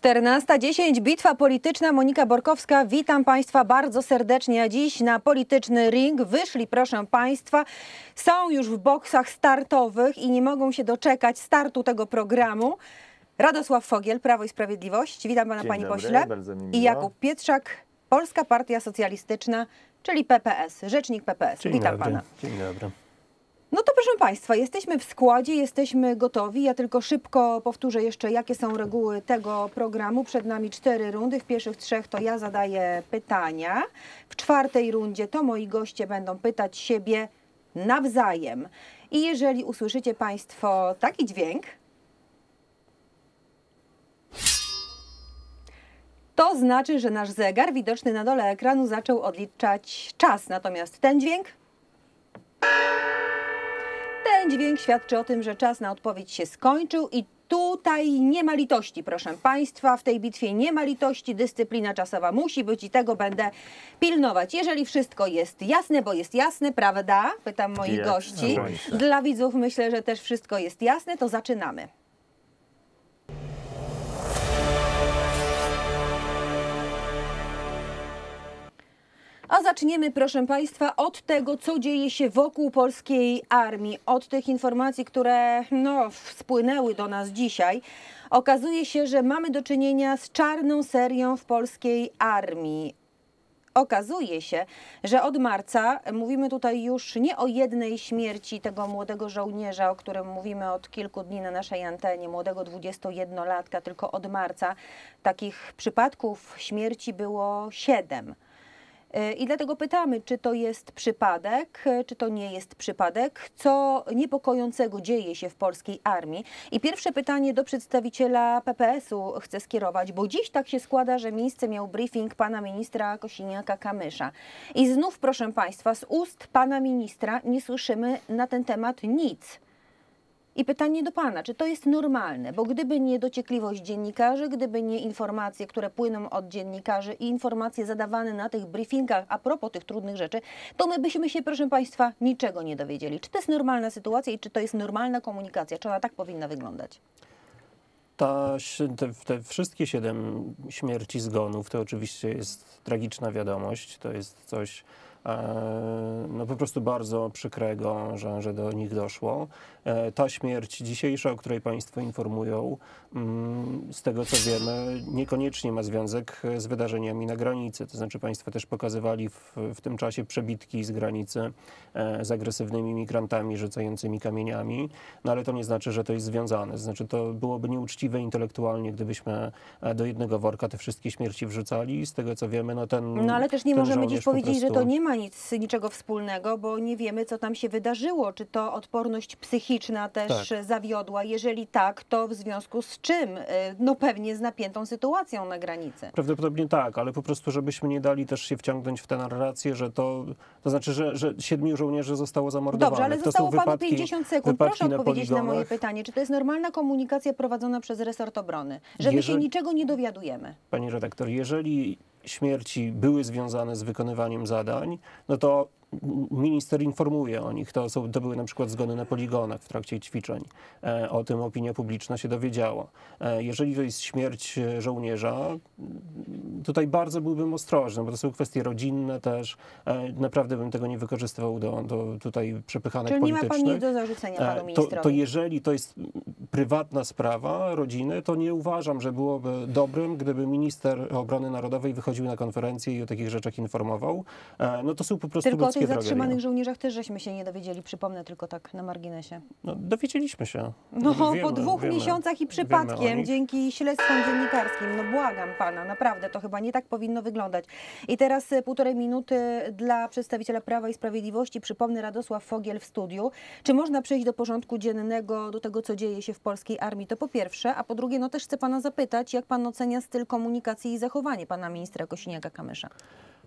14:10, bitwa polityczna, Monika Borkowska. Witam Państwa bardzo serdecznie. A dziś na polityczny ring wyszli, proszę Państwa, są już w boksach startowych i nie mogą się doczekać startu tego programu. Radosław Fogiel, Prawo i Sprawiedliwość. Witam Pana, Panie Pośle. I Jakub Pietrzak, Polska Partia Socjalistyczna, czyli PPS, rzecznik PPS. Witam Pana. Dzień dobry. No to proszę Państwa, jesteśmy w składzie, jesteśmy gotowi. Ja tylko szybko powtórzę jeszcze, jakie są reguły tego programu. Przed nami 4 rundy. W pierwszych 3 to ja zadaję pytania. W 4. rundzie to moi goście będą pytać siebie nawzajem. I jeżeli usłyszycie Państwo taki dźwięk, to znaczy, że nasz zegar widoczny na dole ekranu zaczął odliczać czas. Natomiast ten dźwięk świadczy o tym, że czas na odpowiedź się skończył i tutaj nie ma litości, proszę Państwa. W tej bitwie nie ma litości, dyscyplina czasowa musi być i tego będę pilnować. Jeżeli wszystko jest jasne, bo jest jasne, prawda? Pytam moich gości. Dla widzów myślę, że też wszystko jest jasne, to zaczynamy. A zaczniemy, proszę Państwa, od tego, co dzieje się wokół polskiej armii, od tych informacji, które spłynęły do nas dzisiaj. Okazuje się, że mamy do czynienia z czarną serią w polskiej armii. Okazuje się, że od marca, mówimy tutaj już nie o jednej śmierci tego młodego żołnierza, o którym mówimy od kilku dni na naszej antenie, młodego 21-latka, tylko od marca takich przypadków śmierci było 7. I dlatego pytamy, czy to jest przypadek, czy to nie jest przypadek, co niepokojącego dzieje się w polskiej armii. I pierwsze pytanie do przedstawiciela PPS-u chcę skierować, bo dziś tak się składa, że miejsce miał briefing pana ministra Kosiniaka-Kamysza. I znów, proszę Państwa, z ust pana ministra nie słyszymy na ten temat nic. I pytanie do Pana, czy to jest normalne? Bo gdyby nie dociekliwość dziennikarzy, gdyby nie informacje, które płyną od dziennikarzy i informacje zadawane na tych briefingach a propos tych trudnych rzeczy, to my byśmy się, proszę Państwa, niczego nie dowiedzieli. Czy to jest normalna sytuacja i czy to jest normalna komunikacja? Czy ona tak powinna wyglądać? Te wszystkie 7 śmierci, zgonów to oczywiście jest tragiczna wiadomość. To jest coś po prostu bardzo przykrego, że do nich doszło. Ta śmierć dzisiejsza, o której Państwo informują, z tego co wiemy, niekoniecznie ma związek z wydarzeniami na granicy. To znaczy Państwo też pokazywali w tym czasie przebitki z granicy z agresywnymi migrantami rzucającymi kamieniami, no ale to nie znaczy, że to jest związane. To znaczy to byłoby nieuczciwe intelektualnie, gdybyśmy do jednego worka te wszystkie śmierci wrzucali. Z tego co wiemy, No ale też nie możemy dziś powiedzieć, że to nie ma niczego wspólnego, bo nie wiemy, co tam się wydarzyło. Czy to odporność psychiczna też zawiodła? Jeżeli tak, to w związku z czym? No pewnie z napiętą sytuacją na granicy. Prawdopodobnie tak, ale po prostu, żebyśmy nie dali też się wciągnąć w tę narrację, że to znaczy, że 7 żołnierzy zostało zamordowanych. Dobrze, ale zostało Panu 50 sekund. Proszę odpowiedzieć na moje pytanie. Czy to jest normalna komunikacja prowadzona przez resort obrony? Że my się niczego nie dowiadujemy. Pani redaktor, jeżeli śmierci były związane z wykonywaniem zadań, no to minister informuje o nich. To były na przykład zgony na poligonach w trakcie ćwiczeń. O tym opinia publiczna się dowiedziała. Jeżeli to jest śmierć żołnierza, tutaj bardzo byłbym ostrożny, bo to są kwestie rodzinne też. Naprawdę bym tego nie wykorzystywał do tutaj przepychanek politycznych. Czyli nie ma Pan nic do zarzucenia panu ministrowi? To jeżeli to jest prywatna sprawa rodziny, to nie uważam, że byłoby dobrym, gdyby minister obrony narodowej wychodził na konferencję i o takich rzeczach informował. No to są po prostu ludzkie tragedie. O tych zatrzymanych żołnierzach też żeśmy się nie dowiedzieli, przypomnę tylko tak na marginesie. No, dowiedzieliśmy się. Po 2 miesiącach i przypadkiem, dzięki śledztwom dziennikarskim. No błagam Pana, naprawdę, to chyba nie tak powinno wyglądać. I teraz 1,5 minuty dla przedstawiciela Prawa i Sprawiedliwości. Przypomnę, Radosław Fogiel w studiu. Czy można przejść do porządku dziennego, do tego, co dzieje się w polskiej armii? To po pierwsze, a po drugie, też chcę Pana zapytać, jak Pan ocenia styl komunikacji i zachowanie Pana ministra Kosiniaka-Kamysza?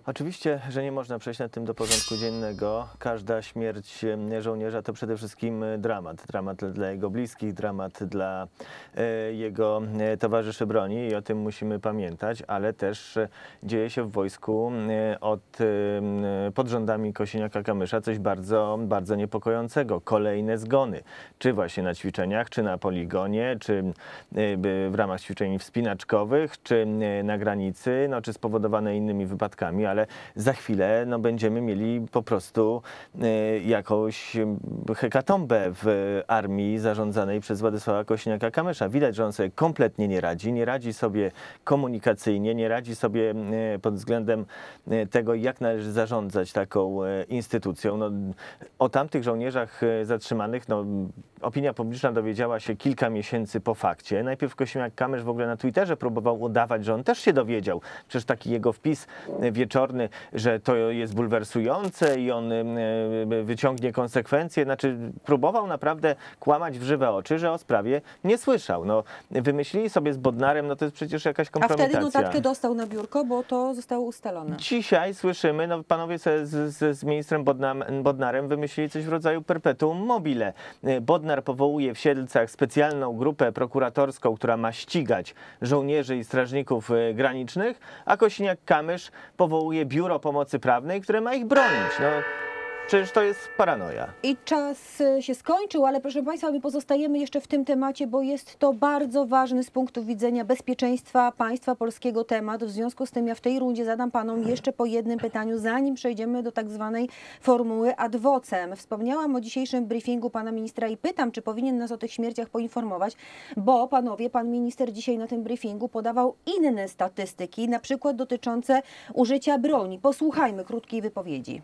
Oczywiście, że nie można przejść nad tym do porządku dziennego. Każda śmierć żołnierza to przede wszystkim dramat. Dramat dla jego bliskich, dramat dla jego towarzyszy broni i o tym musimy pamiętać, ale też dzieje się w wojsku pod rządami Kosiniaka-Kamysza coś bardzo, bardzo niepokojącego. Kolejne zgony, czy właśnie na ćwiczeniach, czy na poligonie, czy w ramach ćwiczeń wspinaczkowych, czy na granicy, no, czy spowodowane innymi wypadkami, ale za chwilę będziemy mieli po prostu jakąś hekatombę w armii zarządzanej przez Władysława Kosiniaka-Kamysza. Widać, że on sobie kompletnie nie radzi sobie komunikacyjnie, nie radzi sobie pod względem tego, jak należy zarządzać taką instytucją. No, o tamtych żołnierzach zatrzymanych opinia publiczna dowiedziała się kilka miesięcy po fakcie. Najpierw Kosiniak-Kamysz w ogóle na Twitterze próbował udawać, że on też się dowiedział. Przecież taki jego wpis wieczorny, że to jest bulwersujące i on wyciągnie konsekwencje. Znaczy próbował naprawdę kłamać w żywe oczy, że o sprawie nie słyszał. No, wymyślili sobie z Bodnarem, no to jest przecież jakaś kompromitacja. A wtedy notatkę dostał na biurko, bo to zostało ustalone. Dzisiaj słyszymy, panowie sobie z ministrem Bodnarem wymyślili coś w rodzaju perpetuum mobile. Bodnar powołuje w Siedlcach specjalną grupę prokuratorską, która ma ścigać żołnierzy i strażników granicznych, a Kosiniak-Kamysz powołuje biuro pomocy prawnej, które ma ich bronić. No, przecież to jest paranoja. I czas się skończył, ale proszę Państwa, my pozostajemy jeszcze w tym temacie, bo jest to bardzo ważny z punktu widzenia bezpieczeństwa państwa polskiego temat. W związku z tym ja w tej rundzie zadam Panom jeszcze po jednym pytaniu, zanim przejdziemy do tak zwanej formuły ad vocem. Wspomniałam o dzisiejszym briefingu Pana Ministra i pytam, czy powinien nas o tych śmierciach poinformować, bo Panowie, Pan Minister dzisiaj na tym briefingu podawał inne statystyki, na przykład dotyczące użycia broni. Posłuchajmy krótkiej wypowiedzi.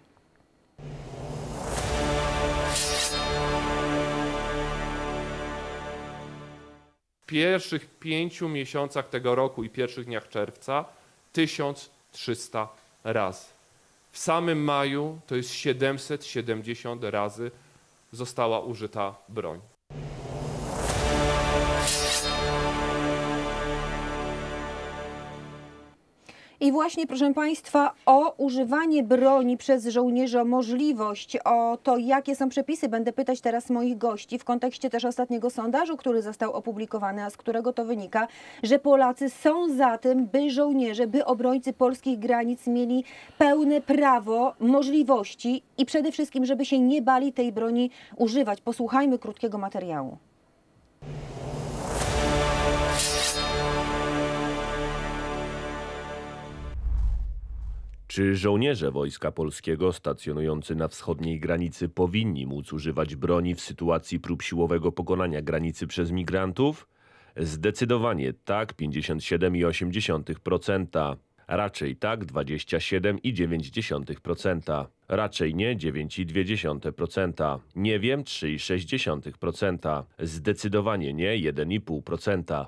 W pierwszych 5 miesiącach tego roku i pierwszych dniach czerwca 1300 razy. W samym maju to jest 770 razy została użyta broń. I właśnie, proszę Państwa, o używanie broni przez żołnierzy, o możliwość, o to, jakie są przepisy, będę pytać teraz moich gości w kontekście też ostatniego sondażu, który został opublikowany, a z którego to wynika, że Polacy są za tym, by żołnierze, by obrońcy polskich granic mieli pełne prawo, możliwości i przede wszystkim, żeby się nie bali tej broni używać. Posłuchajmy krótkiego materiału. Czy żołnierze Wojska Polskiego stacjonujący na wschodniej granicy powinni móc używać broni w sytuacji prób siłowego pokonania granicy przez migrantów? Zdecydowanie tak, 57,8%. Raczej tak, 27,9%. Raczej nie, 9,2%. Nie wiem, 3,6%. Zdecydowanie nie, 1,5%.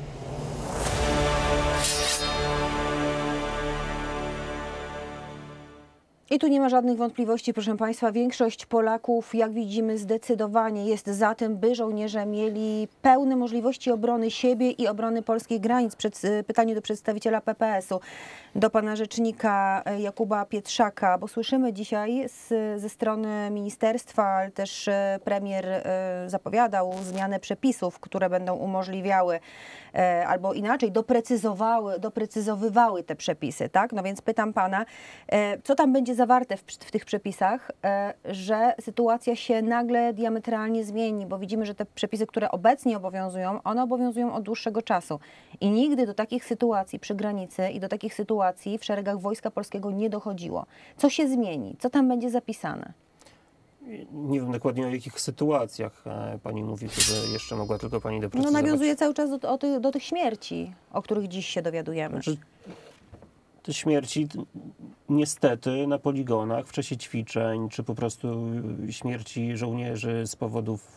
I tu nie ma żadnych wątpliwości, proszę Państwa. Większość Polaków, jak widzimy, zdecydowanie jest za tym, by żołnierze mieli pełne możliwości obrony siebie i obrony polskich granic. Pytanie do przedstawiciela PPS-u, do pana rzecznika Jakuba Pietrzaka, bo słyszymy dzisiaj ze strony ministerstwa, ale też premier zapowiadał zmianę przepisów, które będą umożliwiały albo inaczej doprecyzowywały te przepisy, tak? No więc pytam pana, co tam będzie zawarte w tych przepisach, że sytuacja się nagle diametralnie zmieni, bo widzimy, że te przepisy, które obecnie obowiązują, one obowiązują od dłuższego czasu i nigdy do takich sytuacji przy granicy i do takich sytuacji w szeregach Wojska Polskiego nie dochodziło. Co się zmieni? Co tam będzie zapisane? Nie wiem dokładnie o jakich sytuacjach pani mówi, że jeszcze mogła tylko pani doprecyzować. No nawiązuje cały czas do tych śmierci, o których dziś się dowiadujemy. Znaczy, te śmierci niestety na poligonach w czasie ćwiczeń, czy po prostu śmierci żołnierzy z powodów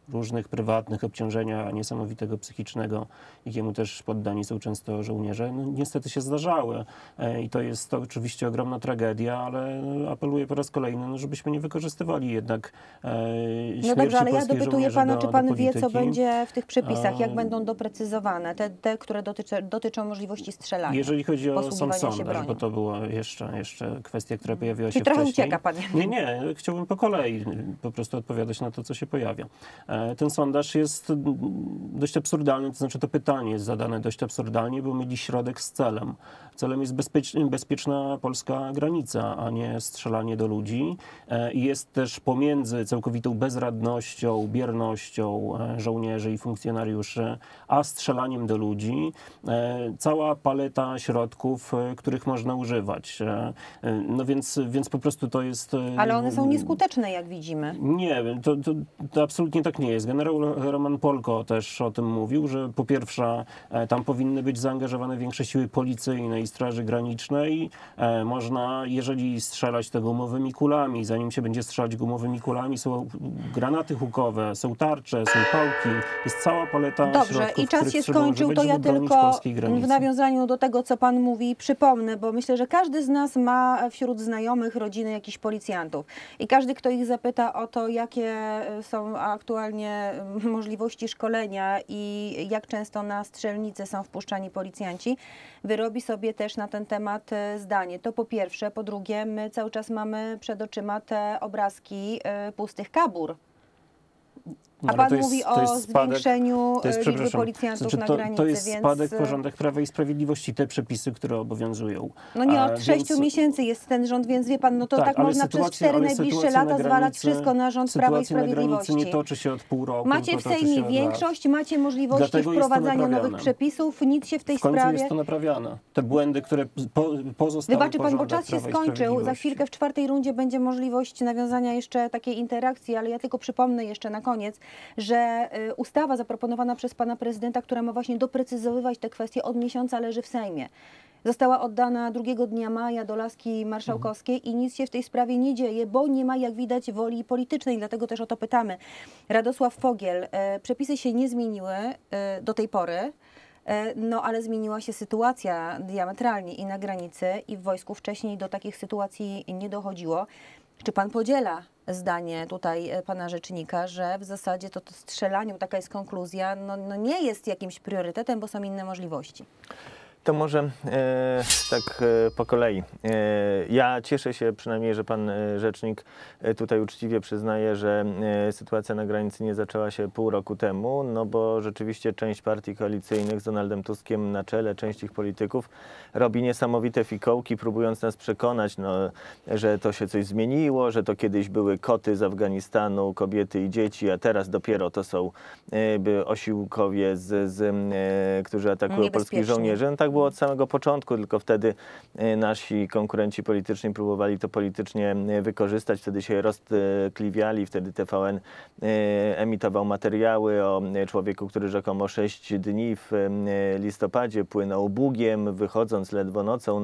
różnych prywatnych obciążenia niesamowitego psychicznego, jakiemu też poddani są często żołnierze, no, niestety się zdarzały. I to jest to oczywiście ogromna tragedia, ale apeluję po raz kolejny, no, żebyśmy nie wykorzystywali jednak śmierci No dobrze, ale ja polskich dopytuję żołnierzy pana, czy pan do wie, co polityki. będzie w tych przepisach, jak będą doprecyzowane, te które dotyczą możliwości strzelania. Jeżeli chodzi o sam posługiwania się sondaż, bronią. bo to była jeszcze kwestia, która pojawiła się Czyli trochę wcześniej. ucieka pan. Nie, chciałbym po kolei po prostu odpowiadać na to, co się pojawia. Ten sondaż jest dość absurdalny, to znaczy to pytanie jest zadane dość absurdalnie, bo myli środek z celem. Celem jest bezpieczna polska granica, a nie strzelanie do ludzi. I jest też pomiędzy całkowitą bezradnością, biernością żołnierzy i funkcjonariuszy, a strzelaniem do ludzi cała paleta środków, których można używać. No więc po prostu to jest... Ale one są nieskuteczne, jak widzimy. Nie, to absolutnie tak nie jest. Generał Roman Polko też o tym mówił, że po pierwsze tam powinny być zaangażowane większe siły policyjne i Straży Granicznej. Można, jeżeli strzelać to gumowymi kulami, zanim się będzie strzelać gumowymi kulami, są granaty hukowe, są tarcze, są pałki, jest cała paleta Dobrze, środków, i czas których się trzeba skończył, używać, to ja żeby bronić tylko polskiej granicy. w nawiązaniu do tego, co pan mówi, przypomnę, bo myślę, że każdy z nas ma wśród znajomych, rodziny jakichś policjantów i każdy, kto ich zapyta o to, jakie są aktualnie możliwości szkolenia i jak często na strzelnicy są wpuszczani policjanci, wyrobi sobie też na ten temat zdanie. To po pierwsze. Po drugie, my cały czas mamy przed oczyma te obrazki pustych kabur. A Ale pan to jest- mówi to jest o spadek- zwiększeniu To jest, liczby przepraszam, policjantów znaczy na to granicy, jest więc... spadek w porządek Prawa i Sprawiedliwości, te przepisy, które obowiązują. No nie, od 6 Więc- miesięcy jest ten rząd, więc wie pan, no to tak ale można przez sytuacja- 4 ale najbliższe sytuacja na lata zwalać granicy- wszystko na rząd Prawa i sytuacja na Sprawiedliwości. granicy nie toczy się od pół roku, Macie tylko w toczy się Sejmie od lat. większość, macie możliwości Dlatego jest to wprowadzania nowych naprawiane. przepisów, nic się w tej W końcu sprawie... jest to naprawiane. Te błędy, które pozostały Wybaczy pan, bo porządek czas się Prawa i skończył. Za Sprawiedliwości. chwilkę w 4. rundzie będzie możliwość nawiązania jeszcze takiej interakcji, ale ja tylko przypomnę jeszcze na koniec, że ustawa zaproponowana przez pana prezydenta, która ma właśnie doprecyzowywać te kwestie, od miesiąca leży w Sejmie. Została oddana 2 dnia maja do laski marszałkowskiej i nic się w tej sprawie nie dzieje, bo nie ma, jak widać, woli politycznej, dlatego też o to pytamy. Radosław Fogiel, przepisy się nie zmieniły do tej pory. No ale zmieniła się sytuacja diametralnie i na granicy, i w wojsku wcześniej do takich sytuacji nie dochodziło. Czy pan podziela zdanie tutaj pana rzecznika, że w zasadzie to strzelanie, taka jest konkluzja, no nie jest jakimś priorytetem, bo są inne możliwości? To może tak po kolei. Ja cieszę się przynajmniej, że pan rzecznik tutaj uczciwie przyznaje, że sytuacja na granicy nie zaczęła się pół roku temu, no bo rzeczywiście część partii koalicyjnych z Donaldem Tuskiem na czele, część ich polityków robi niesamowite fikołki, próbując nas przekonać, no, że to się coś zmieniło, że to kiedyś były koty z Afganistanu, kobiety i dzieci, a teraz dopiero to są osiłkowie, którzy atakują polskich żołnierzy. No, tak było od samego początku, tylko wtedy nasi konkurenci polityczni próbowali to politycznie wykorzystać, wtedy się roztkliwiali, wtedy TVN emitował materiały o człowieku, który rzekomo 6 dni w listopadzie płynął Bugiem, wychodząc ledwo nocą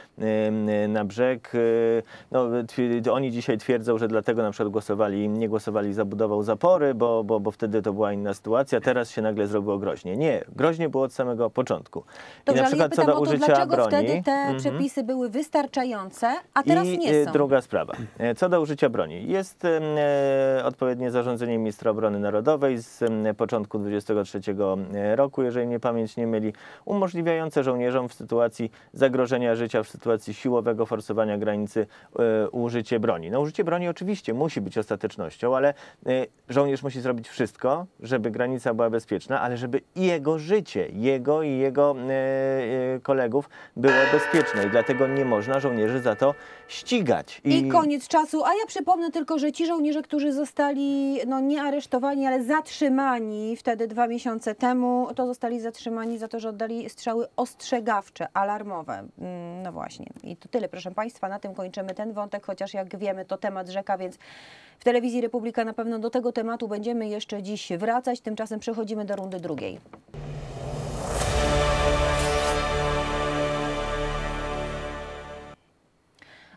na brzeg. No, oni dzisiaj twierdzą, że dlatego na przykład nie głosowali za budową zapory, bo wtedy to była inna sytuacja, teraz się nagle zrobiło groźnie. Nie, groźnie było od samego początku. Dobrze, I na przykład ale ja pytam co do o to, użycia dlaczego broni. wtedy te przepisy były wystarczające, a teraz nie są? Druga sprawa. Co do użycia broni. Jest odpowiednie zarządzenie ministra obrony narodowej z początku 23 roku, jeżeli mnie pamięć nie myli, umożliwiające żołnierzom w sytuacji zagrożenia życia, w sytuacji siłowego forsowania granicy użycie broni. No, użycie broni oczywiście musi być ostatecznością, ale żołnierz musi zrobić wszystko, żeby granica była bezpieczna, ale żeby i jego życie, jego i jego kolegów było bezpieczne i dlatego nie można żołnierzy za to ścigać. I koniec czasu. A ja przypomnę tylko, że ci żołnierze, którzy zostali no, nie aresztowani, ale zatrzymani wtedy 2 miesiące temu, to zostali zatrzymani za to, że oddali strzały ostrzegawcze, alarmowe. No właśnie. I to tyle, proszę państwa. Na tym kończymy ten wątek, chociaż jak wiemy, to temat rzeka, więc w Telewizji Republika na pewno do tego tematu będziemy jeszcze dziś wracać. Tymczasem przechodzimy do rundy drugiej.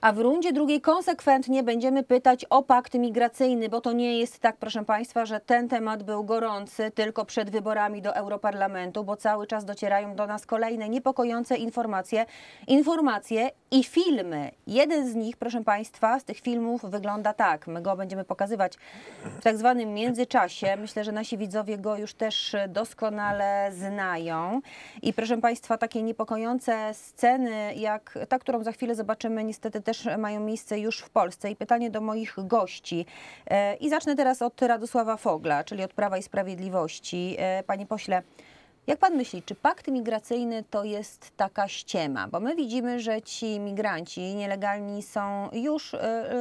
A w rundzie drugiej konsekwentnie będziemy pytać o pakt migracyjny, bo to nie jest tak, proszę Państwa, że ten temat był gorący tylko przed wyborami do Europarlamentu, bo cały czas docierają do nas kolejne niepokojące informacje i filmy. Jeden z nich, proszę Państwa, z tych filmów wygląda tak. My go będziemy pokazywać w tak zwanym międzyczasie. Myślę, że nasi widzowie go już też doskonale znają. I proszę Państwa, takie niepokojące sceny, jak ta, którą za chwilę zobaczymy, niestety też mają miejsce już w Polsce. I pytanie do moich gości. I zacznę teraz od Radosława Fogla, czyli od Prawa i Sprawiedliwości. Panie pośle, jak pan myśli, czy pakt migracyjny to jest taka ściema? Bo my widzimy, że ci migranci nielegalni są już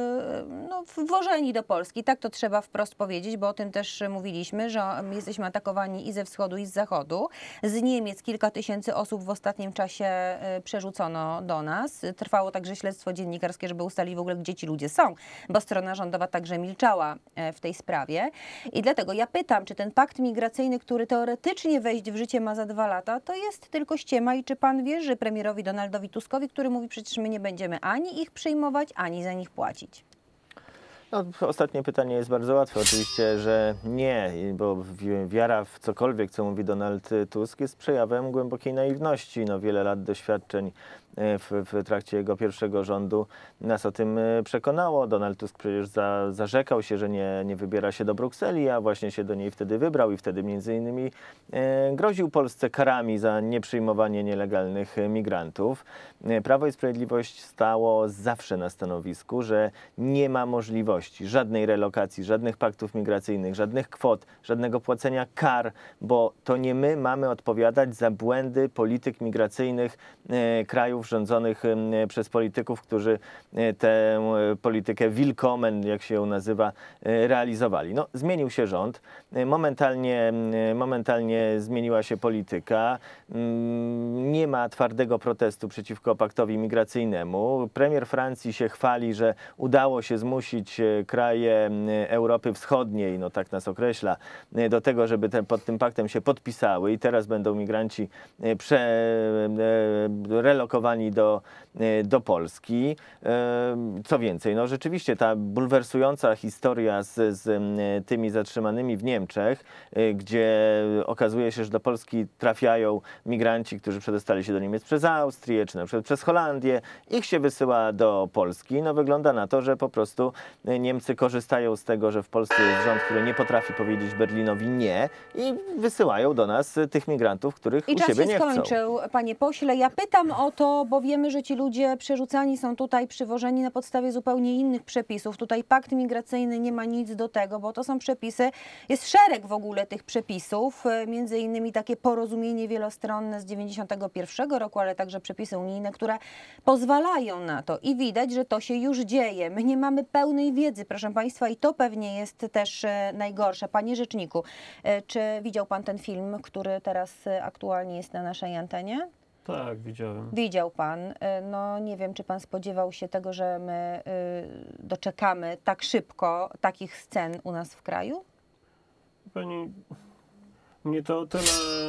wwożeni do Polski. Tak to trzeba wprost powiedzieć, bo o tym też mówiliśmy, że jesteśmy atakowani i ze wschodu, i z zachodu. Z Niemiec kilka tysięcy osób w ostatnim czasie przerzucono do nas. Trwało także śledztwo dziennikarskie, żeby ustalić w ogóle, gdzie ci ludzie są, bo strona rządowa także milczała w tej sprawie. I dlatego ja pytam, czy ten pakt migracyjny, który teoretycznie wejść w życie ma za 2 lata, to jest tylko ściema i czy pan wierzy premierowi Donaldowi Tuskowi, który mówi, przecież my nie będziemy ani ich przyjmować, ani za nich płacić? No, ostatnie pytanie jest bardzo łatwe. Oczywiście, że nie, bo wiara w cokolwiek, co mówi Donald Tusk, jest przejawem głębokiej naiwności. No, wiele lat doświadczeń w trakcie jego pierwszego rządu nas o tym przekonało. Donald Tusk przecież zarzekał się, że nie wybiera się do Brukseli, a właśnie się do niej wtedy wybrał i wtedy między innymi groził Polsce karami za nieprzyjmowanie nielegalnych migrantów. Prawo i Sprawiedliwość stało zawsze na stanowisku, że nie ma możliwości żadnej relokacji, żadnych paktów migracyjnych, żadnych kwot, żadnego płacenia kar, bo to nie my mamy odpowiadać za błędy polityk migracyjnych krajów rządzonych przez polityków, którzy tę politykę Willkommen, jak się ją nazywa, realizowali. No, zmienił się rząd, momentalnie zmieniła się polityka, nie ma twardego protestu przeciwko paktowi migracyjnemu. Premier Francji się chwali, że udało się zmusić kraje Europy Wschodniej, no tak nas określa, do tego, żeby pod tym paktem się podpisały i teraz będą migranci relokowani do Polski. Co więcej, no rzeczywiście ta bulwersująca historia z tymi zatrzymanymi w Niemczech, gdzie okazuje się, że do Polski trafiają migranci, którzy przedostali się do Niemiec przez Austrię, czy na przykład przez Holandię, ich się wysyła do Polski. No wygląda na to, że po prostu Niemcy korzystają z tego, że w Polsce jest rząd, który nie potrafi powiedzieć Berlinowi nie i wysyłają do nas tych migrantów, których u siebie nie chcą. I czas się skończył, panie pośle. Ja pytam o to, bo wiemy, że ci ludzie przerzucani są tutaj, przywożeni na podstawie zupełnie innych przepisów. Tutaj pakt migracyjny nie ma nic do tego, bo to są przepisy, jest szereg w ogóle tych przepisów, między innymi takie porozumienie wielostronne z 1991 roku, ale także przepisy unijne, które pozwalają na to i widać, że to się już dzieje. My nie mamy pełnej wiedzy, proszę państwa, i to pewnie jest też najgorsze. Panie rzeczniku, czy widział pan ten film, który teraz aktualnie jest na naszej antenie? Tak, widziałem. Widział pan. No nie wiem, czy pan spodziewał się tego, że my doczekamy tak szybko takich scen u nas w kraju? Pani, mnie to tyle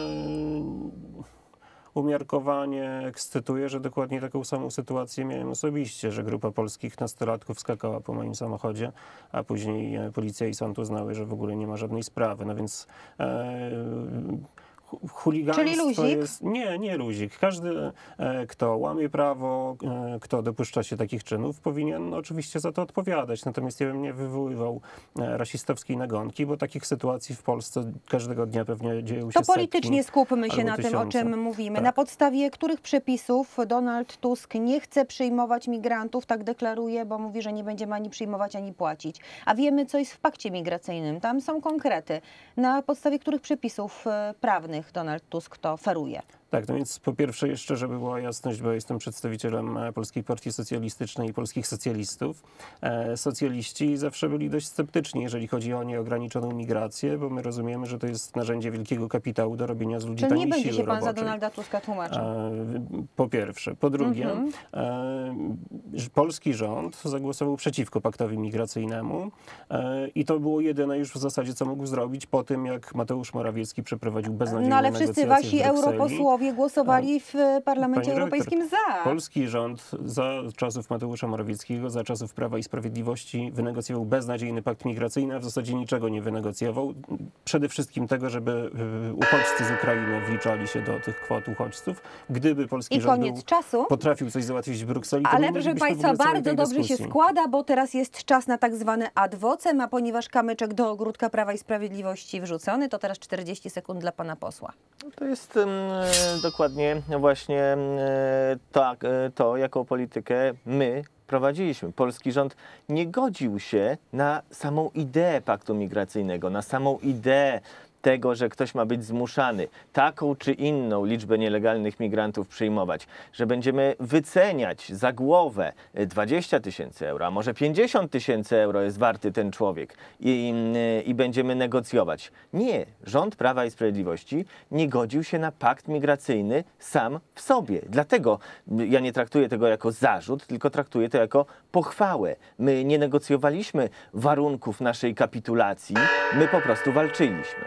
umiarkowanie ekscytuje, że dokładnie taką samą sytuację miałem osobiście, że grupa polskich nastolatków skakała po moim samochodzie, a później policja i sąd uznały, że w ogóle nie ma żadnej sprawy. No więc chuligaństwo. Czyli luzik? Jest... Nie luzik. Każdy, kto łamie prawo, kto dopuszcza się takich czynów, powinien oczywiście za to odpowiadać. Natomiast ja bym nie wywoływał rasistowskiej nagonki, bo takich sytuacji w Polsce każdego dnia pewnie dzieją się To politycznie skupmy się na tym, o tysiące. czym mówimy. Tak. Na podstawie których przepisów Donald Tusk nie chce przyjmować migrantów, tak deklaruje, bo mówi, że nie będziemy ani przyjmować, ani płacić. A wiemy, co jest w pakcie migracyjnym. Tam są konkrety. Na podstawie których przepisów prawnych Donald Tusk to feruje. Tak, no więc po pierwsze jeszcze, żeby była jasność, bo jestem przedstawicielem Polskiej Partii Socjalistycznej i polskich socjalistów. Socjaliści zawsze byli dość sceptyczni, jeżeli chodzi o nieograniczoną migrację, bo my rozumiemy, że to jest narzędzie wielkiego kapitału do robienia z ludzi Czyli taniej nie będzie siły się pan roboczej. za Donalda Tuska tłumaczył? Po pierwsze. Po drugie, polski rząd zagłosował przeciwko paktowi migracyjnemu i to było jedyne już w zasadzie, co mógł zrobić po tym, jak Mateusz Morawiecki przeprowadził beznadziejne No ale negocjacje wszyscy wasi w Brukseli. europosłowie posłowie głosowali w Parlamencie Pani Europejskim redaktor, za. polski rząd za czasów Mateusza Morawieckiego, za czasów Prawa i Sprawiedliwości wynegocjował beznadziejny pakt migracyjny, a w zasadzie niczego nie wynegocjował. Przede wszystkim tego, żeby uchodźcy z Ukrainy wliczali się do tych kwot uchodźców. Gdyby polski I rząd koniec czasu. potrafił coś załatwić w Brukseli, to Ale nie proszę mielibyśmy w Państwa, ogóle całej bardzo tej dobrze się dyskusji. składa, bo teraz jest czas na tak zwane ad vocem, a ponieważ kamyczek do ogródka Prawa i Sprawiedliwości wrzucony, to teraz 40 sekund dla pana posła. To jest dokładnie właśnie to, jaką politykę my prowadziliśmy. Polski rząd nie godził się na samą ideę paktu migracyjnego, na samą ideę tego, że ktoś ma być zmuszany taką czy inną liczbę nielegalnych migrantów przyjmować, że będziemy wyceniać za głowę 20 000 euro, a może 50 000 euro jest warty ten człowiek i będziemy negocjować. Nie, rząd Prawa i Sprawiedliwości nie godził się na pakt migracyjny sam w sobie. Dlatego ja nie traktuję tego jako zarzut, tylko traktuję to jako pochwałę. My nie negocjowaliśmy warunków naszej kapitulacji, my po prostu walczyliśmy.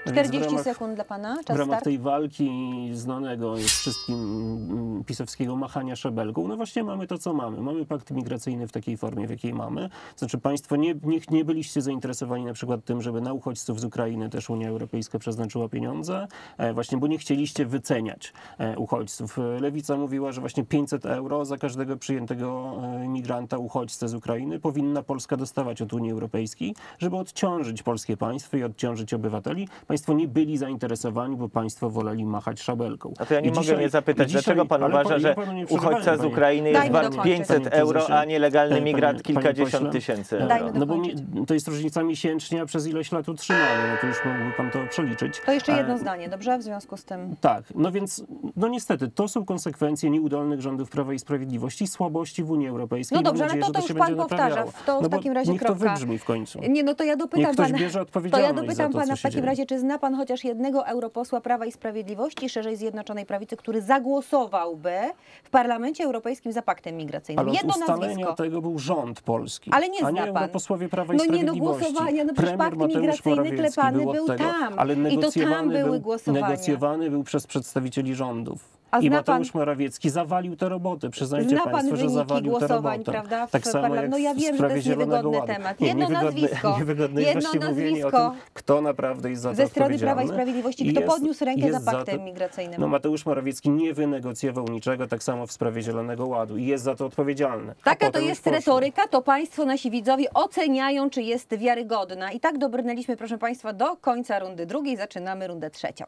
40 sekund dla pana. Czas W ramach start. tej walki znanego jest wszystkim pisowskiego machania szabelką, no właśnie mamy to, co mamy. Mamy pakt migracyjny w takiej formie, w jakiej mamy. Znaczy państwo nie byliście zainteresowani na przykład tym, żeby na uchodźców z Ukrainy też Unia Europejska przeznaczyła pieniądze, właśnie, bo nie chcieliście wyceniać uchodźców. Lewica mówiła, że właśnie 500 euro za każdego przyjętego migranta, uchodźcę z Ukrainy powinna Polska dostawać od Unii Europejskiej, żeby odciążyć polskie państwo i odciążyć obywateli. Państwo nie byli zainteresowani, bo państwo woleli machać szabelką. A to ja nie I mogę dzisiaj- nie zapytać, i dzisiaj- dlaczego pan ale uważa, ja że panu nie przerwałem, uchodźca z panie- Ukrainy jest Dajmy wart dokończyć. 500 Panie euro, prezesie, a nielegalny migrant panie kilkadziesiąt pośle, tysięcy Dajmy euro? No bo dokończyć. to jest różnica miesięcznie, a przez ileś lat utrzymania. No to już mógłby pan to przeliczyć. To jeszcze jedno zdanie, dobrze? W związku z tym. Tak, no więc, no niestety, to są konsekwencje nieudolnych rządów Prawa i Sprawiedliwości, słabności w Unii Europejskiej. No Mam dobrze, ale nadzieję, to że już się pan będzie powtarza. naprawiało. To w No bo takim razie niech to kropka. wybrzmi w końcu. Nie, no to ja dopytam Niech ktoś pana. bierze To odpowiedzialność ja za dopytam to, pana co w się takim dzieje. razie, czy zna pan chociaż jednego europosła Prawa i Sprawiedliwości, szerzej Zjednoczonej Prawicy, który zagłosowałby w Parlamencie Europejskim za paktem migracyjnym? Ale od Jedno ustalenia nazwisko. tego był rząd polski, Ale nie a zna nie pan. europosłowie Prawa i No nie, no Sprawiedliwości. głosowania, no przecież Premier pakt Mateusz migracyjny Morawiecki klepany od był tego, tam. ale I to tam negocjowany były głosowania. negocjowany był przez przedstawicieli rządów. A I zna Mateusz pan- Morawiecki zawalił tę robotę. Przyznajcie Zna pan państwo, że wyniki zawalił tę głosowań, robotę. prawda, w Tak samo parlamencie. jak No ja w wiem, że to sprawie jest Zielonego niewygodny Ładu. temat. Nie, Jedno nazwisko. Niewygodne jest Jedno właśnie mówienie o nazwisko. tym, kto naprawdę jest za to Ze strony odpowiedzialny. Prawa i Sprawiedliwości, I kto jest- podniósł rękę za jest paktem to- migracyjnym? No Mateusz Morawiecki nie wynegocjował niczego, tak samo w sprawie Zielonego Ładu i jest za to odpowiedzialny. A Taka to potem już jest poszło. retoryka, to państwo, nasi widzowie oceniają, czy jest wiarygodna. I tak dobrnęliśmy, proszę państwa, do końca rundy drugiej. Zaczynamy rundę trzecią.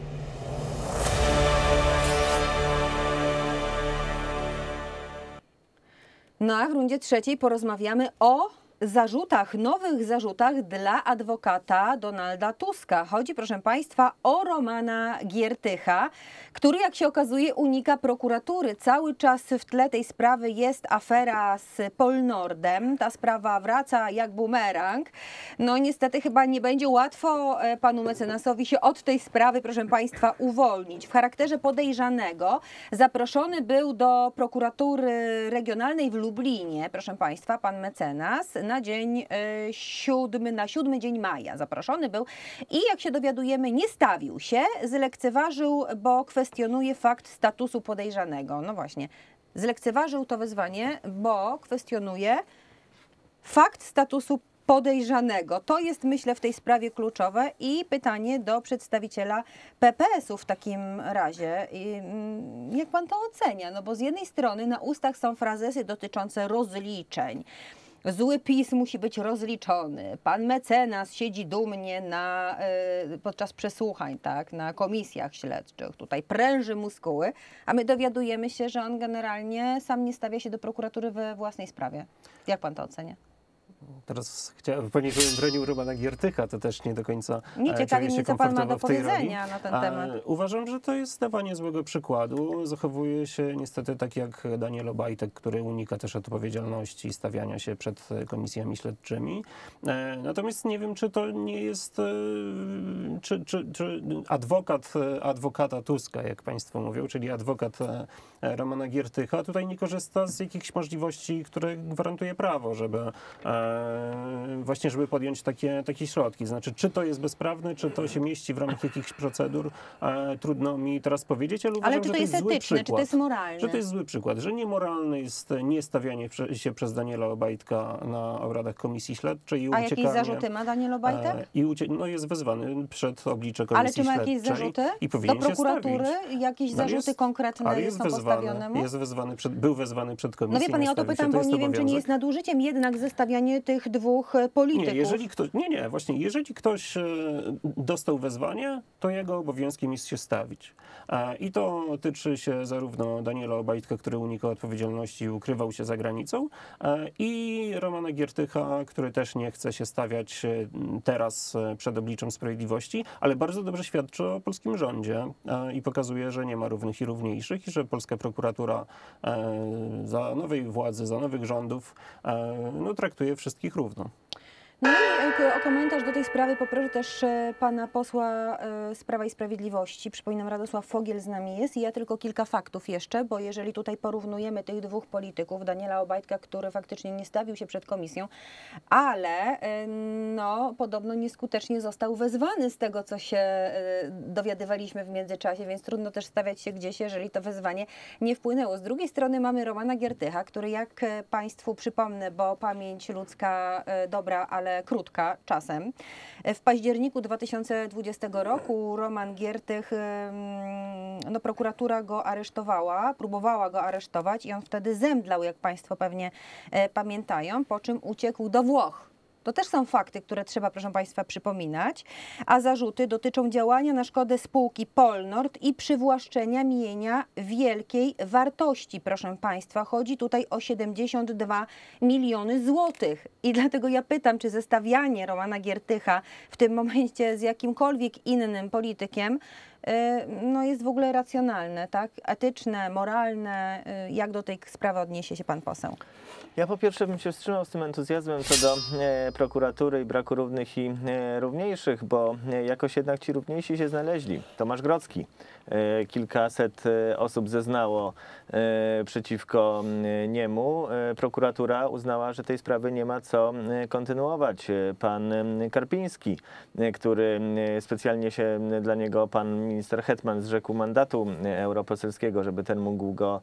No a w rundzie trzeciej porozmawiamy o nowych zarzutach dla adwokata Donalda Tuska. Chodzi, proszę państwa, o Romana Giertycha, który, jak się okazuje, unika prokuratury. Cały czas w tle tej sprawy jest afera z Polnordem. Ta sprawa wraca jak bumerang. No niestety chyba nie będzie łatwo panu mecenasowi się od tej sprawy, proszę państwa, uwolnić. W charakterze podejrzanego zaproszony był do prokuratury regionalnej w Lublinie, proszę państwa, pan mecenas, na dzień 7 dzień maja zaproszony był i jak się dowiadujemy, nie stawił się, zlekceważył, bo kwestionuje fakt statusu podejrzanego. No właśnie, zlekceważył to wezwanie, bo kwestionuje fakt statusu podejrzanego. To jest, myślę, w tej sprawie kluczowe i pytanie do przedstawiciela PPS-u w takim razie. Jak pan to ocenia? No bo z jednej strony na ustach są frazesy dotyczące rozliczeń. Zły PiS musi być rozliczony. Pan mecenas siedzi dumnie podczas przesłuchań, tak, na komisjach śledczych. Tutaj pręży muskuły, a my dowiadujemy się, że on generalnie sam nie stawia się do prokuratury we własnej sprawie. Jak pan to ocenia? Teraz chciałem, pani bronił Romana Giertycha, to też nie do końca Nie ciekawi czuję się mnie, co pan ma komfortowo do w tej roli. powiedzenia na ten temat. Uważam, że to jest dawanie złego przykładu. Zachowuje się niestety tak jak Daniel Obajtek, który unika też odpowiedzialności stawiania się przed komisjami śledczymi. Natomiast nie wiem, czy to nie jest czy adwokata Tuska, jak państwo mówią, czyli adwokat Romana Giertycha, tutaj nie korzysta z jakichś możliwości, które gwarantuje prawo, żeby właśnie żeby podjąć takie środki. Znaczy, czy to jest bezprawne, czy to się mieści w ramach jakichś procedur, trudno mi teraz powiedzieć, ale uważam, czy to że jest zły etyczne, przykład, czy to jest moralne? że to jest zły przykład, że niemoralne jest niestawianie się przez Daniela Obajtka na obradach Komisji Śledczej i A jakieś uciekanie. zarzuty ma Daniel Obajtek? No jest wezwany przed oblicze Komisji Ale czy ma Śledczej. jakieś zarzuty? I Do powinien się prokuratury? stawić. Jakieś No zarzuty jest, konkretne ale są postawione mu? był wezwany przed komisją. No wie pan, ja o to pytam, bo nie wiem, czy nie jest nadużyciem jednak zestawianie tych dwóch polityków. Jeżeli ktoś dostał wezwanie, to jego obowiązkiem jest się stawić. I to tyczy się zarówno Daniela Obajtka, który unikał odpowiedzialności i ukrywał się za granicą, i Romana Giertycha, który też nie chce się stawiać teraz przed obliczem sprawiedliwości, ale bardzo dobrze świadczy o polskim rządzie i pokazuje, że nie ma równych i równiejszych i że polska prokuratura za nowej władzy, za nowych rządów traktuje wszystkich równo. No i o komentarz do tej sprawy poproszę też pana posła z Prawa i Sprawiedliwości. Przypominam, Radosław Fogiel z nami jest i ja tylko kilka faktów jeszcze, bo jeżeli tutaj porównujemy tych dwóch polityków, Daniela Obajtka, który faktycznie nie stawił się przed komisją, ale podobno nieskutecznie został wezwany z tego, co się dowiadywaliśmy w międzyczasie, więc trudno też stawiać się gdzieś, jeżeli to wezwanie nie wpłynęło. Z drugiej strony mamy Romana Giertycha, który, jak państwu przypomnę, bo pamięć ludzka dobra, ale krótka czasem. W październiku 2020 roku Roman Giertych, prokuratura go aresztowała, próbowała go aresztować i on wtedy zemdlał, jak państwo pewnie pamiętają, po czym uciekł do Włoch. To też są fakty, które trzeba, proszę państwa, przypominać, a zarzuty dotyczą działania na szkodę spółki Polnord i przywłaszczenia mienia wielkiej wartości, proszę państwa. Chodzi tutaj o 72 miliony złotych. I dlatego ja pytam, czy zestawianie Romana Giertycha w tym momencie z jakimkolwiek innym politykiem jest w ogóle racjonalne, tak? Etyczne, moralne. Jak do tej sprawy odniesie się pan poseł? Ja po pierwsze bym się wstrzymał z tym entuzjazmem co do prokuratury i braku równych i równiejszych, bo jakoś jednak ci równiejsi się znaleźli. Tomasz Grodzki. Kilkaset osób zeznało przeciwko niemu. Prokuratura uznała, że tej sprawy nie ma co kontynuować. Pan Karpiński, który specjalnie się dla niego pan minister Hetman zrzekł mandatu europoselskiego, żeby ten mógł go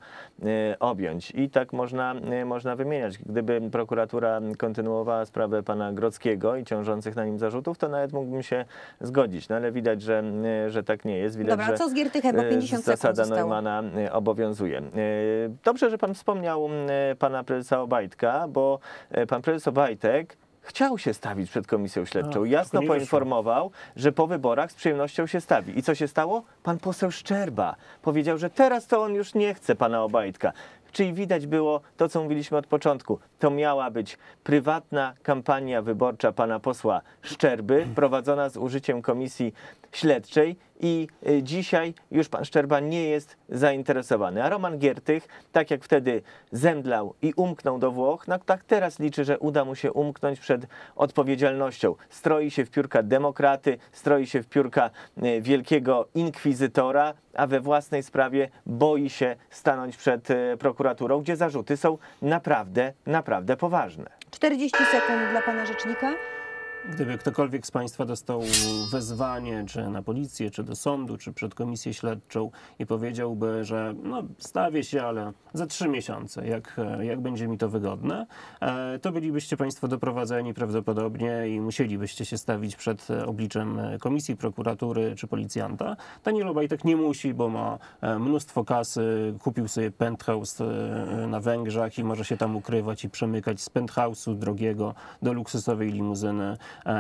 objąć. I tak można wymieniać. Gdyby prokuratura kontynuowała sprawę pana Grodzkiego i ciążących na nim zarzutów, to nawet mógłbym się zgodzić. No ale widać, że tak nie jest. Widać, dobra, że co z Giertychem, bo 50 sekund zasada zostało. Neumana obowiązuje. Dobrze, że pan wspomniał pana prezesa Obajtka, bo pan prezes Obajtek chciał się stawić przed komisją śledczą. Jasno poinformował, że po wyborach z przyjemnością się stawi. I co się stało? Pan poseł Szczerba powiedział, że teraz to on już nie chce pana Obajtka. Czyli widać było to, co mówiliśmy od początku. To miała być prywatna kampania wyborcza pana posła Szczerby, prowadzona z użyciem komisji śledczej i dzisiaj już pan Szczerba nie jest zainteresowany. A Roman Giertych, tak jak wtedy zemdlał i umknął do Włoch, tak teraz liczy, że uda mu się umknąć przed odpowiedzialnością. Stroi się w piórka demokraty, stroi się w piórka wielkiego inkwizytora, a we własnej sprawie boi się stanąć przed prokuraturą, gdzie zarzuty są naprawdę poważne. 40 sekund dla pana rzecznika. Gdyby ktokolwiek z państwa dostał wezwanie, czy na policję, czy do sądu, czy przed komisję śledczą i powiedziałby, że stawię się, ale za 3 miesiące, jak będzie mi to wygodne, to bylibyście państwo doprowadzeni prawdopodobnie i musielibyście się stawić przed obliczem komisji, prokuratury czy policjanta. Daniel Obajtek nie musi, bo ma mnóstwo kasy, kupił sobie penthouse na Węgrzech i może się tam ukrywać i przemykać z penthouse'u drogiego do luksusowej limuzyny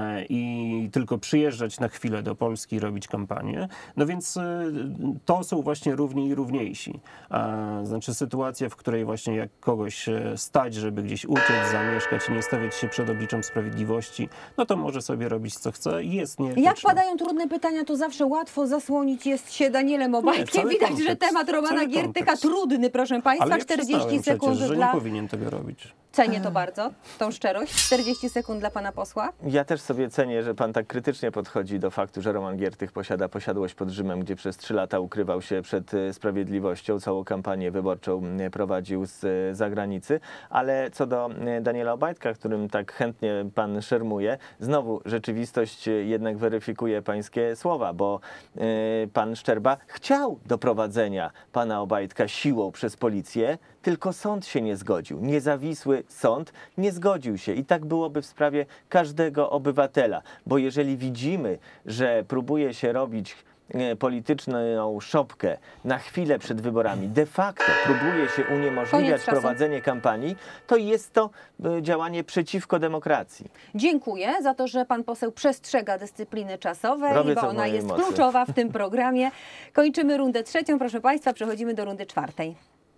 i tylko przyjeżdżać na chwilę do Polski i robić kampanię. No więc to są właśnie równi i równiejsi. Znaczy sytuacja, w której właśnie jak kogoś stać, żeby gdzieś uciec, zamieszkać i nie stawiać się przed obliczem sprawiedliwości, no to może sobie robić co chce i jest nieetyczne. Jak padają trudne pytania, to zawsze łatwo zasłonić jest się Danielem Obajtkiem. Widać, że temat Romana Giertycha trudny, proszę państwa. Ale ja 40 sekund przecież, że dla... nie powinien tego robić. Cenię to bardzo, tą szczerość. 40 sekund dla pana posła. Ja Ja też sobie cenię, że pan tak krytycznie podchodzi do faktu, że Roman Giertych posiada posiadłość pod Rzymem, gdzie przez 3 lata ukrywał się przed sprawiedliwością, całą kampanię wyborczą prowadził z zagranicy, ale co do Daniela Obajtka, którym tak chętnie pan szermuje, znowu rzeczywistość jednak weryfikuje pańskie słowa, bo pan Szczerba chciał doprowadzenia pana Obajtka siłą przez policję, tylko sąd się nie zgodził. Niezawisły sąd nie zgodził się i tak byłoby w sprawie każdego obywatela, bo jeżeli widzimy, że próbuje się robić polityczną szopkę na chwilę przed wyborami, de facto próbuje się uniemożliwiać prowadzenie kampanii, to jest to działanie przeciwko demokracji. Dziękuję za to, że pan poseł przestrzega dyscypliny czasowej, Robię bo co w ona mojej jest mocy. kluczowa w tym programie. Kończymy rundę trzecią, proszę państwa, przechodzimy do rundy czwartej.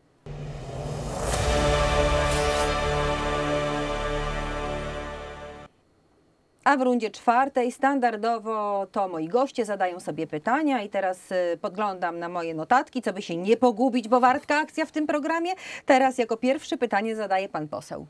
A w rundzie czwartej standardowo to moi goście zadają sobie pytania i teraz podglądam na moje notatki, co by się nie pogubić, bo wartka akcja w tym programie. Teraz jako pierwszy pytanie zadaje pan poseł.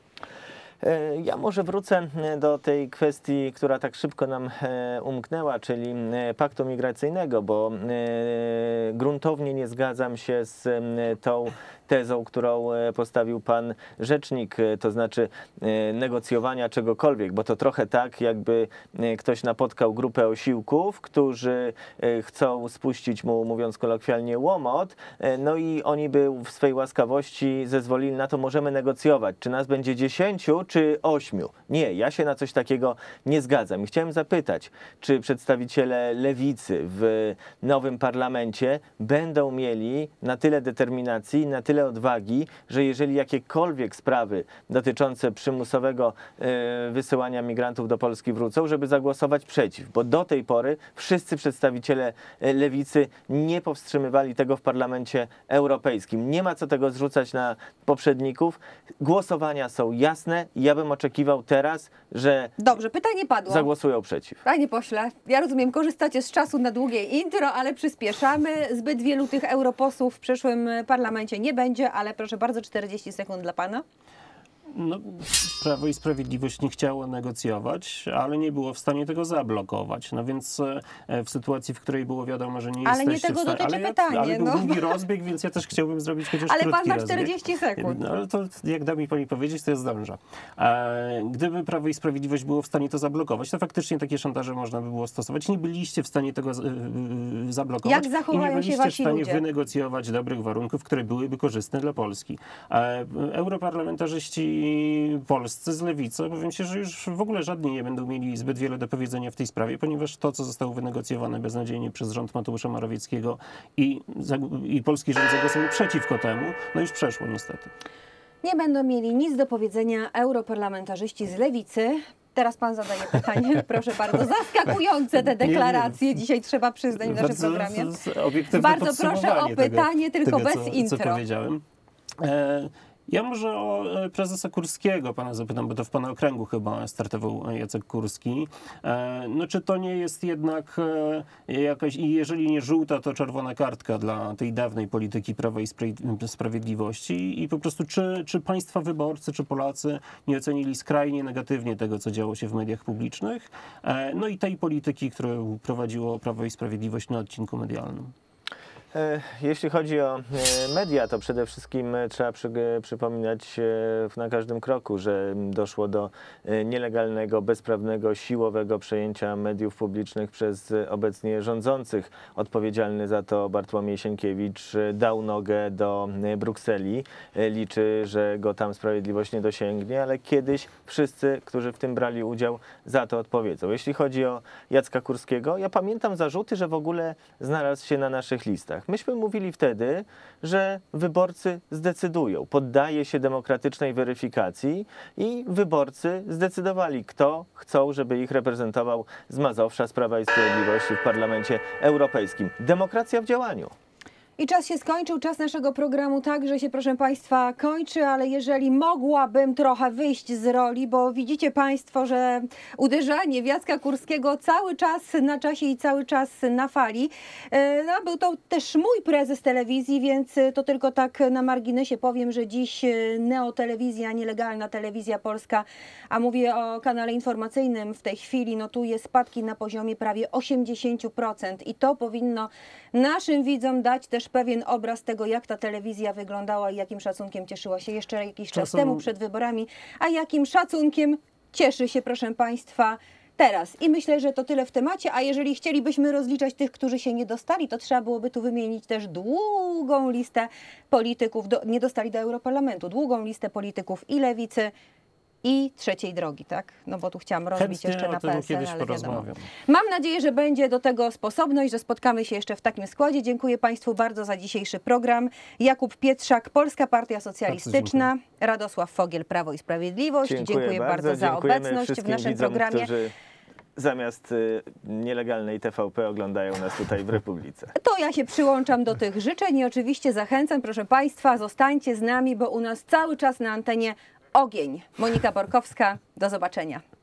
Ja może wrócę do tej kwestii, która tak szybko nam umknęła, czyli paktu migracyjnego, bo gruntownie nie zgadzam się z tą tezą, którą postawił pan rzecznik, to znaczy negocjowania czegokolwiek, bo to trochę tak, jakby ktoś napotkał grupę osiłków, którzy chcą spuścić mu, mówiąc kolokwialnie, łomot, no i oni by w swej łaskawości zezwolili na to, możemy negocjować, czy nas będzie 10, czy 8. Nie, ja się na coś takiego nie zgadzam. I chciałem zapytać, czy przedstawiciele lewicy w nowym parlamencie będą mieli na tyle determinacji, na tyle odwagi, że jeżeli jakiekolwiek sprawy dotyczące przymusowego wysyłania migrantów do Polski wrócą, żeby zagłosować przeciw, bo do tej pory wszyscy przedstawiciele lewicy nie powstrzymywali tego w Parlamencie Europejskim. Nie ma co tego zrzucać na poprzedników. Głosowania są jasne i ja bym oczekiwał teraz, że Dobrze, pytanie padło. zagłosują przeciw. Panie pośle, ja rozumiem, korzystacie z czasu na długie intro, ale przyspieszamy. Zbyt wielu tych europosłów w przyszłym parlamencie nie będzie, ale proszę bardzo, 40 sekund dla pana. No, Prawo i Sprawiedliwość nie chciało negocjować, ale nie było w stanie tego zablokować. No więc w sytuacji, w której było wiadomo, że nie Ale nie jesteście tego w stanie... dotyczy pytanie, Ale był no. długi rozbieg, więc ja też chciałbym zrobić chociaż Ale krótki pan ma rozbieg. 40 sekund. No, ale to jak da mi pani powiedzieć, to ja zdążę. Gdyby Prawo i Sprawiedliwość było w stanie to zablokować, to faktycznie takie szantaże można by było stosować. Nie byliście w stanie tego zablokować. Jak zachowają i nie się byliście wasi w stanie ludzie? wynegocjować dobrych warunków, które byłyby korzystne dla Polski. Europarlamentarzyści polscy z lewicy, powiem się, że już w ogóle żadni nie będą mieli zbyt wiele do powiedzenia w tej sprawie, ponieważ to, co zostało wynegocjowane beznadziejnie przez rząd Mateusza Morawieckiego i polski rząd zagłosował przeciwko temu, no już przeszło niestety. Nie będą mieli nic do powiedzenia europarlamentarzyści z lewicy. Teraz pan zadaje pytanie. Proszę bardzo, zaskakujące te deklaracje. Dzisiaj trzeba przyznać w naszym programie. Bardzo proszę o pytanie, tylko bez intro. Co powiedziałem. Ja może o prezesa Kurskiego pana zapytam, bo to w pana okręgu chyba startował Jacek Kurski. No czy to nie jest jednak jakaś, i jeżeli nie żółta, to czerwona kartka dla tej dawnej polityki Prawa i Sprawiedliwości i po prostu czy państwa wyborcy, czy Polacy nie ocenili skrajnie negatywnie tego, co działo się w mediach publicznych, no i tej polityki, którą prowadziło Prawo i Sprawiedliwość na odcinku medialnym? Jeśli chodzi o media, to przede wszystkim trzeba przypominać na każdym kroku, że doszło do nielegalnego, bezprawnego, siłowego przejęcia mediów publicznych przez obecnie rządzących. Odpowiedzialny za to Bartłomiej Sienkiewicz dał nogę do Brukseli. Liczy, że go tam sprawiedliwość nie dosięgnie, ale kiedyś wszyscy, którzy w tym brali udział, za to odpowiedzą. Jeśli chodzi o Jacka Kurskiego, ja pamiętam zarzuty, że w ogóle znalazł się na naszych listach. Myśmy mówili wtedy, że wyborcy zdecydują, poddaje się demokratycznej weryfikacji i wyborcy zdecydowali, kto chcą, żeby ich reprezentował z Mazowsza, z Prawa i Sprawiedliwości w Parlamencie Europejskim. Demokracja w działaniu. I czas się skończył, czas naszego programu także się, proszę Państwa, kończy, ale jeżeli mogłabym trochę wyjść z roli, bo widzicie Państwo, że uderzanie Jacka Kurskiego cały czas na czasie i cały czas na fali. No, był to też mój prezes telewizji, więc to tylko tak na marginesie powiem, że dziś neotelewizja, nielegalna telewizja polska, a mówię o kanale informacyjnym w tej chwili, notuje spadki na poziomie prawie 80% i to powinno naszym widzom dać też pewien obraz tego, jak ta telewizja wyglądała i jakim szacunkiem cieszyła się jeszcze jakiś czas temu przed wyborami, a jakim szacunkiem cieszy się, proszę Państwa, teraz. I myślę, że to tyle w temacie, a jeżeli chcielibyśmy rozliczać tych, którzy się nie dostali, to trzeba byłoby tu wymienić też długą listę polityków, nie dostali do Europarlamentu, długą listę polityków i lewicy, i trzeciej drogi, tak? No bo tu chciałam rozbić jeszcze na PSL, ale wiadomo. Mam nadzieję, że będzie do tego sposobność, że spotkamy się jeszcze w takim składzie. Dziękuję Państwu bardzo za dzisiejszy program. Jakub Pietrzak, Polska Partia Socjalistyczna, Radosław Fogiel, Prawo i Sprawiedliwość. Dziękuję bardzo za obecność w naszym programie. Którzy zamiast nielegalnej TVP oglądają nas tutaj w Republice. To ja się przyłączam do tych życzeń i oczywiście zachęcam, proszę Państwa, zostańcie z nami, bo u nas cały czas na antenie ogień. Monika Borkowska, do zobaczenia.